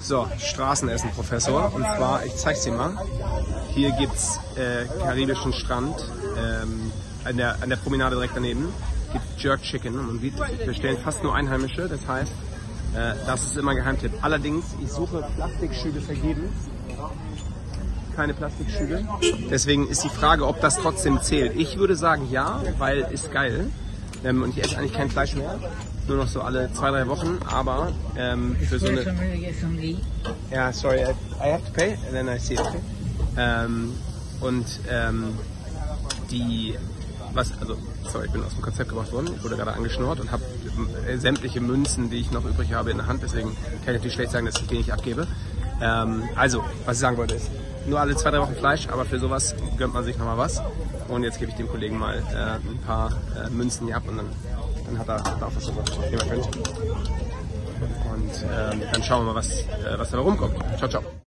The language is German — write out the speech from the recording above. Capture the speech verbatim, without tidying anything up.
So, Straßenessen, Professor. Und zwar, ich zeig's dir mal. Hier gibt's äh, karibischen Strand, ähm, an, der, an der Promenade direkt daneben. Gibt Jerk Chicken und man sieht, wir bestellen fast nur Einheimische. Das heißt, äh, das ist immer ein Geheimtipp. Allerdings, ich suche Plastikschüle vergeben. Keine Plastikschüle. Deswegen ist die Frage, ob das trotzdem zählt. Ich würde sagen ja, weil ist geil. Ähm, und ich esse eigentlich kein Fleisch mehr. Nur noch so alle zwei, drei Wochen. Aber ähm, für so eine... Ja, sorry, I, I have to pay and then I see it, okay? Ähm, und ähm, die... Was, also, sorry, ich bin aus dem Konzept gebracht worden. Ich wurde gerade angeschnurrt und habe äh, sämtliche Münzen, die ich noch übrig habe, in der Hand. Deswegen kann ich natürlich schlecht sagen, dass ich die nicht abgebe. Ähm, also, was ich sagen wollte ist, nur alle zwei, drei Wochen Fleisch, aber für sowas gönnt man sich nochmal was. Und jetzt gebe ich dem Kollegen mal äh, ein paar äh, Münzen hier ab und dann, dann hat er, hat er auch was, was er könnte. Und ähm, dann schauen wir mal, was, äh, was dabei rumkommt. Ciao, ciao.